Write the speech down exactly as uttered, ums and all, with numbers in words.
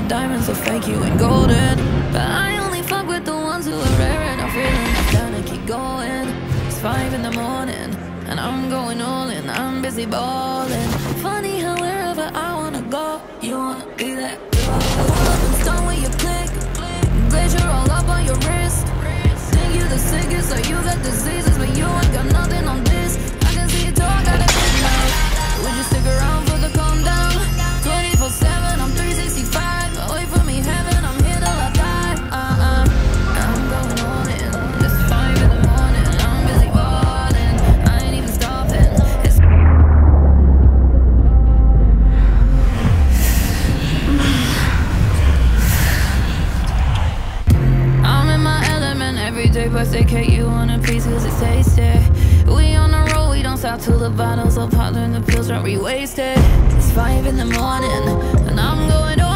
diamonds so fake, you ain't golden. But I only fuck with the ones who are rare, and I'm feeling like down to keep going. It's five in the morning and I'm going all in, I'm busy balling. Funny how wherever I wanna go, you wanna be there. Pull up and stone with your click, glacier all up on your wrist. Think you the sickest or you got diseases, but you ain't got nothing on this. I can see it all, got it now. Would you stick around for the calm down? twenty-four seven, I'm three sixty-five. Wait for me, heaven, I'm here till I die. Uh-uh, I'm going all in. It's five in the morning, I'm busy balling. I ain't even stopping. It's I'm in my element every day, but they take you on a piece cause it's tasty. We on the road, we don't stop till the bottles are popped and the pills aren't re-wasted. It's five in the morning and I'm going